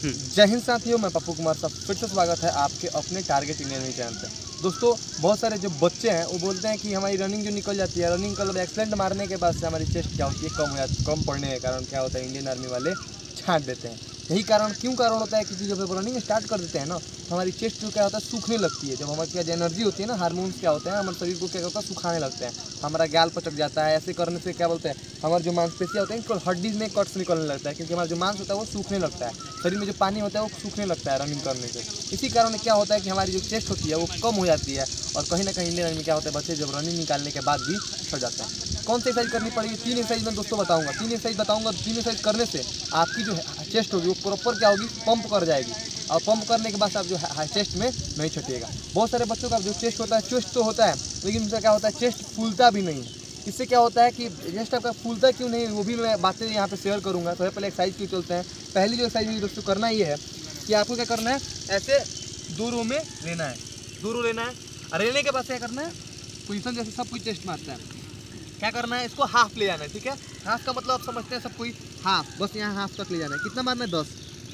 जय हिंद साथियों, मैं पप्पू कुमार साहब फिर से स्वागत है आपके अपने टारगेट इंडियन आर्मी चैनल पे। दोस्तों, बहुत सारे जो बच्चे हैं वो बोलते हैं कि हमारी रनिंग जो निकल जाती है, रनिंग कलर एक्सीडेंट मारने के बाद से हमारी चेस्ट क्या होती है, कम हो जाती है। कम पड़ने के कारण क्या होता है, इंडियन आर्मी वाले छांट देते हैं। यही कारण कारण होता है, क्योंकि जब रनिंग स्टार्ट कर देते हैं ना, तो हमारी चेस्ट जो क्या होता है सूखने लगती है। जब हमारे क्या एनर्जी होती है ना, हार्मोन्स क्या होते हैं, हमारे शरीर को क्या होता है सुखाने लगते हैं। हमारा गाल पचक जाता है। ऐसे करने से क्या बोलते हैं, हमारे जो मांसपेशियाँ होते हैं हड्डी में कट्स निकलने लगता है, क्योंकि हमारा जो मांस होता है वो सूखने लगता है। शरीर में जो पानी होता है वो सूखने लगता है रनिंग करने से। इसी कारण क्या होता है कि हमारी जो चेस्ट होती है वो कम हो जाती है। और कहीं ना कहीं इंडियन आर्मी क्या होता है, बच्चे जब रनिंग निकालने के बाद भी सड़ जाता है। कौन सी एक्सरसाइज करनी पड़ेगी? 3 एक्सरसाइज मैं दोस्तों बताऊंगा। 3 एक्सरसाइज करने से आपकी जो चेस्ट होगी वो प्रॉपर क्या होगी, पंप कर जाएगी। और पंप करने के बाद आप जो चेस्ट में नहीं छटिएगा। बहुत सारे बच्चों का जो चेस्ट होता है, चेस्ट तो होता है, लेकिन उनका क्या होता है, चेस्ट फूलता भी नहीं है। इससे क्या होता है कि चेस्ट आपका फूलता क्यों नहीं, वो भी मैं बातें यहाँ पे शेयर करूँगा। तो पहले एक्सरसाइज क्यों चलते हैं। पहली जो एक्सरसाइज मुझे दोस्तों करना ये है कि आपको क्या करना है, ऐसे 2 रो में लेना है। 2 रो लेना है और लेने के बाद क्या करना है, पोजीशन जैसे सब कोई चेस्ट मारता है, क्या करना है, इसको हाफ ले जाना है। ठीक है, हाफ का मतलब आप समझते हैं सब कोई, हाफ, बस यहाँ हाफ तक ले जाना है। कितना मारना है? 10।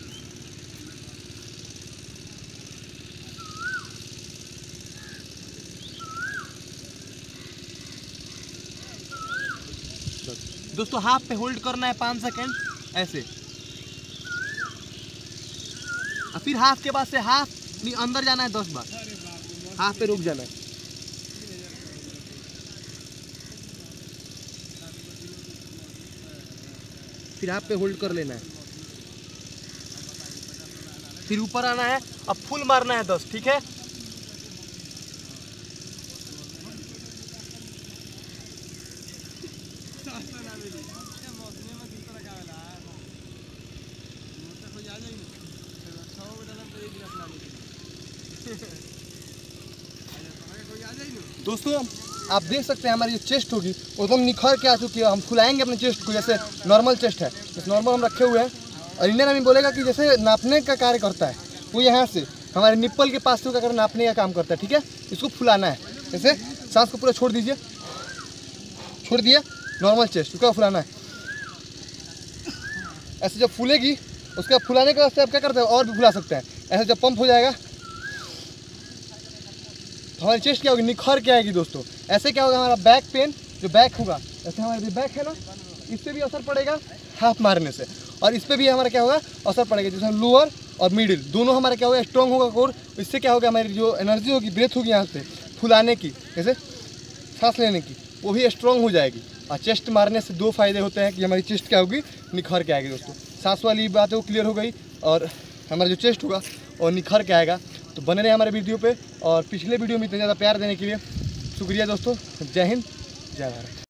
दोस्तों, हाफ पे होल्ड करना है 5 सेकेंड ऐसे, और फिर हाफ के बाद से हाफ अंदर जाना है 10 बार। हाफ पे रुक जाना है। फिर हाफ पे होल्ड कर लेना है, फिर ऊपर आना है, अब फुल मारना है 10। ठीक है, दोस्तों आप देख सकते हैं हमारी जो चेस्ट होगी वो एकदम निखर के आ चुकी है। हम फुलाएंगे अपने चेस्ट को, जैसे नॉर्मल चेस्ट है, जैसे नॉर्मल हम रखे हुए हैं। और इंडियन आर्मी बोलेगा कि जैसे नापने का कार्य करता है, वो यहाँ से हमारे निप्पल के पास से क्या नापने का काम करता है। ठीक है, इसको फुलाना है। जैसे सांस को पूरा छोड़ दीजिए, छोड़ दिया, नॉर्मल चेस्ट उसका फुलाना है। ऐसे जब फूलेगी उसका फुलाने के वास्ते आप क्या करते हैं, और भी फुला सकते हैं। ऐसे जब पंप हो जाएगा हमारी चेस्ट क्या होगी, निखर के आएगी। दोस्तों, ऐसे क्या होगा, हमारा बैक पेन जो बैक होगा, ऐसे हमारा जो बैक है ना, इस पर भी असर पड़ेगा हाफ मारने से, और इस पर भी हमारा क्या होगा, असर पड़ेगा। जैसे लोअर और मिडिल दोनों हमारा क्या होगा, स्ट्रॉन्ग होगा कोर। इससे क्या होगा, हमारी जो एनर्जी होगी, ब्रेथ होगी यहाँ से फुलाने की, जैसे सांस लेने की, वो भी स्ट्रॉन्ग हो जाएगी। और चेस्ट मारने से 2 फायदे होते हैं कि हमारी चेस्ट क्या होगी, निखर के आएगी। दोस्तों, सांस वाली बात है वो क्लियर हो गई, और हमारा जो चेस्ट होगा और निखर के आएगा। तो बने रहे हमारे वीडियो पे, और पिछले वीडियो में इतना ज़्यादा प्यार देने के लिए शुक्रिया दोस्तों। जय हिंद, जय भारत।